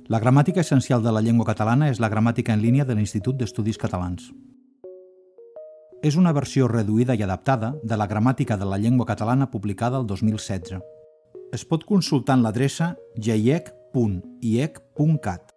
La gramàtica essencial de la llengua catalana és la gramàtica en línia de l'Institut d'Estudis Catalans. És una versió reduïda i adaptada de la gramàtica de la llengua catalana publicada el 2016. Es pot consultar en l'adreça geiec.iec.cat.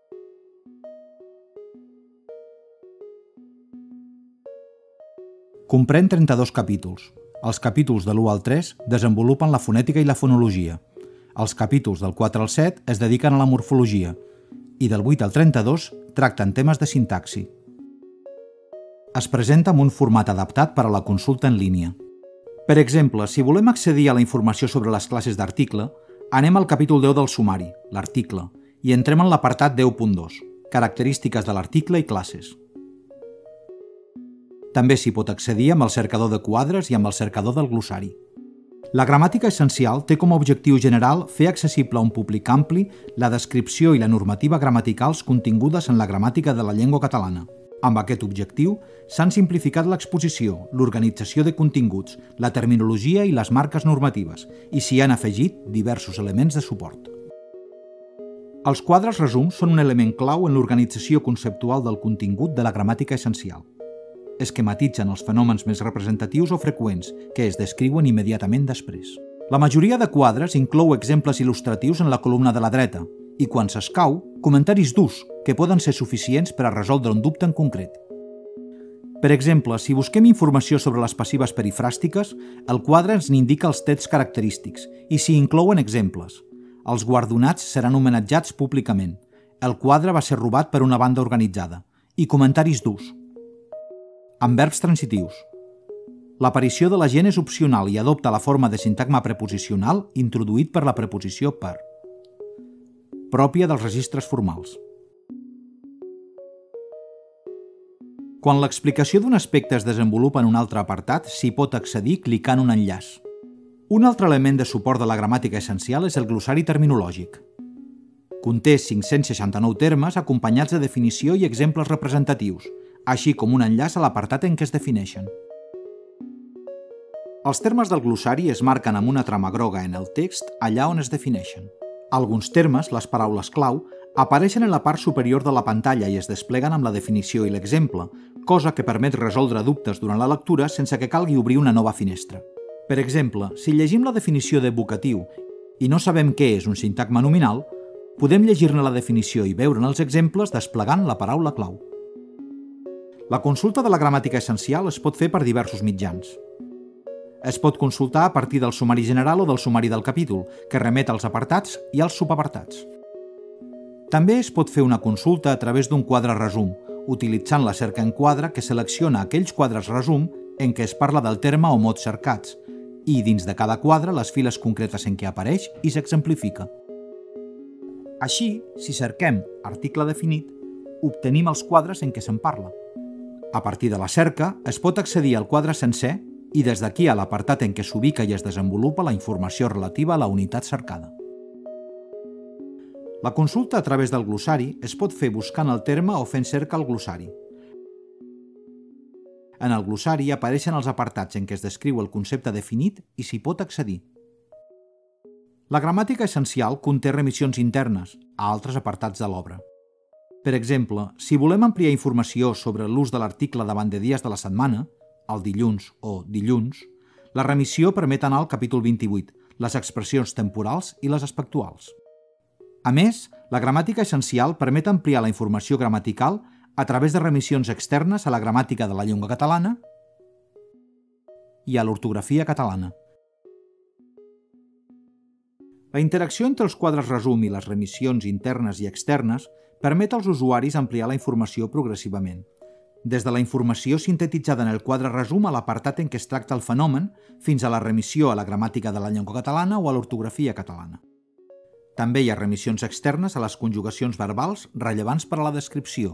Comprèn 32 capítols. Els capítols de l'1 al 3 desenvolupen la fonètica i la fonologia. Els capítols del 4 al 7 es dediquen a la morfologia i del 8 al 32 tracten temes de sintaxi. Es presenta amb un format adaptat per a la consulta en línia. Per exemple, si volem accedir a la informació sobre les classes d'article, anem al capítol 10 del sumari, l'article, i entrem en l'apartat 10.2, característiques de l'article i classes. També s'hi pot accedir amb el cercador de quadres i amb el cercador del glossari. La gramàtica essencial té com a objectiu general fer accessible a un públic ampli la descripció i la normativa gramaticals contingudes en la gramàtica de la llengua catalana. Amb aquest objectiu s'han simplificat l'exposició, l'organització de continguts, la terminologia i les marques normatives, i s'hi han afegit diversos elements de suport. Els quadres resums són un element clau en l'organització conceptual del contingut de la gramàtica essencial. Esquematitzen els fenòmens més representatius o freqüents, que es descriuen immediatament després. La majoria de quadres inclou exemples il·lustratius en la columna de la dreta i, quan s'escau, comentaris d'ús, que poden ser suficients per a resoldre un dubte en concret. Per exemple, si busquem informació sobre les passives perifràstiques, el quadre ens n'indica els trets característics i s'hi inclouen exemples. Els guardonats seran homenatjats públicament. El quadre va ser robat per una banda organitzada. I comentaris d'ús. Amb verbs transitius. L'aparició de la gent és opcional i adopta la forma de sintagma preposicional introduït per la preposició per. Pròpia dels registres formals. Quan l'explicació d'un aspecte es desenvolupa en un altre apartat, s'hi pot accedir clicant un enllaç. Un altre element de suport de la gramàtica essencial és el glossari terminològic. Conté 569 termes acompanyats de definició i exemples representatius, així com un enllaç a l'apartat en què es defineixen. Els termes del glossari es marquen amb una trama groga en el text allà on es defineixen. Alguns termes, les paraules clau, apareixen en la part superior de la pantalla i es despleguen amb la definició i l'exemple, cosa que permet resoldre dubtes durant la lectura sense que calgui obrir una nova finestra. Per exemple, si llegim la definició de vocatiu i no sabem què és un sintagma nominal, podem llegir-ne la definició i veure'n els exemples desplegant la paraula clau. La consulta de la gramàtica essencial es pot fer per diversos mitjans. Es pot consultar a partir del sumari general o del sumari del capítol, que remet als apartats i als subapartats. També es pot fer una consulta a través d'un quadre resum, utilitzant la cerca en quadre que selecciona aquells quadres resum en què es parla del terme o mot cercats, i dins de cada quadre les files concretes en què apareix i s'exemplifica. Així, si cerquem article definit, obtenim els quadres en què se'n parla. A partir de la cerca, es pot accedir al quadre sencer i des d'aquí a l'apartat en què s'ubica i es desenvolupa la informació relativa a la unitat cercada. La consulta a través del glossari es pot fer buscant el terme o fent cerca al glossari. En el glossari apareixen els apartats en què es descriu el concepte definit i s'hi pot accedir. La gramàtica essencial conté remissions internes a altres apartats de l'obra. Per exemple, si volem ampliar informació sobre l'ús de l'article davant de dies de la setmana, el dilluns o dilluns, la remissió permet anar al capítol 28, les expressions temporals i les aspectuals. A més, la gramàtica essencial permet ampliar la informació gramatical a través de remissions externes a la gramàtica de la llengua catalana i a l'ortografia catalana. La interacció entre els quadres resum i les remissions internes i externes permet als usuaris ampliar la informació progressivament, des de la informació sintetitzada en el quadre resum a l'apartat en què es tracta el fenomen fins a la remissió a la gramàtica de la llengua catalana o a l'ortografia catalana. També hi ha remissions externes a les conjugacions verbals rellevants per a la descripció.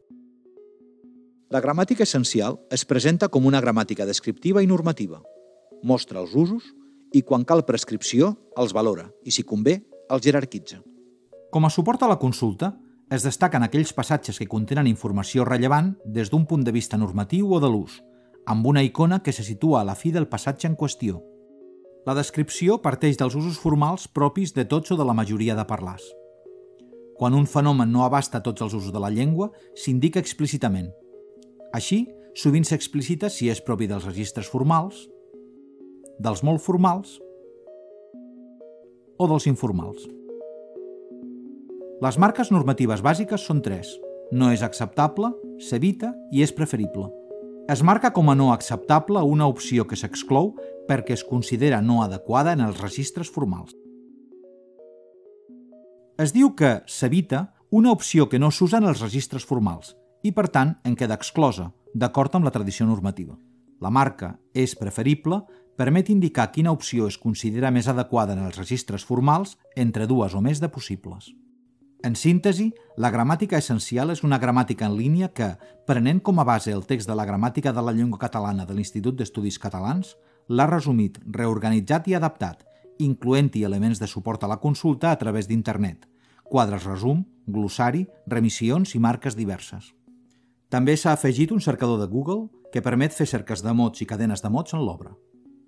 La gramàtica essencial es presenta com una gramàtica descriptiva i normativa. Mostra els usos i, quan cal prescripció, els valora i, si convé, els jerarquitza. Com a suport a la consulta, es destaquen aquells passatges que contenen informació rellevant des d'un punt de vista normatiu o de l'ús, amb una icona que se situa a la fi del passatge en qüestió. La descripció parteix dels usos formals propis de tots o de la majoria de parlars. Quan un fenomen no abasta tots els usos de la llengua, s'indica explícitament. Així, sovint s'explicita si és propi dels registres formals, dels molt formals o dels informals. Les marques normatives bàsiques són 3. No és acceptable, s'evita i és preferible. Es marca com a no acceptable una opció que s'exclou perquè es considera no adequada en els registres formals. Es diu que s'evita una opció que no s'usa en els registres formals i, per tant, en queda exclosa, d'acord amb la tradició normativa. La marca és preferible permet indicar quina opció es considera més adequada en els registres formals entre dues o més de possibles. En síntesi, la gramàtica essencial és una gramàtica en línia que, prenent com a base el text de la gramàtica de la llengua catalana de l'Institut d'Estudis Catalans, l'ha resumit, reorganitzat i adaptat, incloent-hi elements de suport a la consulta a través d'internet, quadres resum, glossari, remissions i marques diverses. També s'ha afegit un cercador de Google que permet fer cerques de mots i cadenes de mots en l'obra.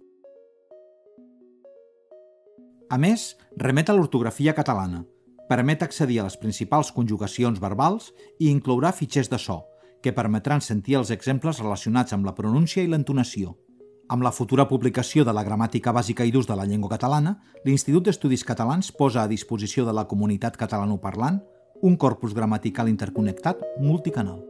A més, remet a l'ortografia catalana, permet accedir a les principals conjugacions verbals i inclourà fitxers de so, que permetran sentir els exemples relacionats amb la pronúncia i l'entonació. Amb la futura publicació de la Gramàtica bàsica i d'ús de la llengua catalana, l'Institut d'Estudis Catalans posa a disposició de la comunitat catalanoparlant un corpus gramatical interconnectat multicanal.